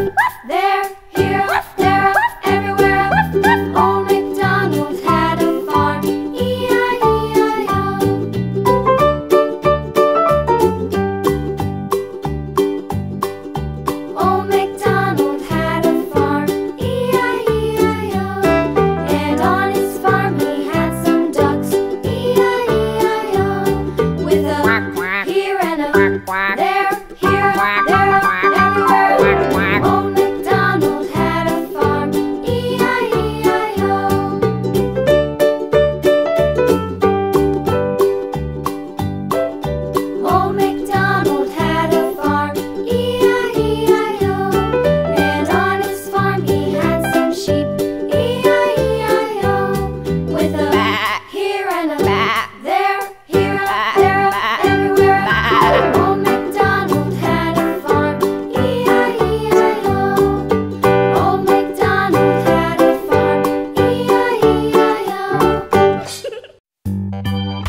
there, here, there, everywhere. Old MacDonald had a farm, E-I-E-I-O. Old MacDonald had a farm, E-I-E-I-O. And on his farm he had some ducks, E-I-E-I-O. With a here and a there, here, there, everywhere. Old MacDonald had a farm, E-I-E-I-O. Old MacDonald had a farm, E-I-E-I-O. And on his farm he had some sheep, E-I-E-I-O. With a here and a there, here, there, everywhere. Old MacDonald had a farm, E-I-E-I-O. Old MacDonald had a farm, E-I-E-I-O.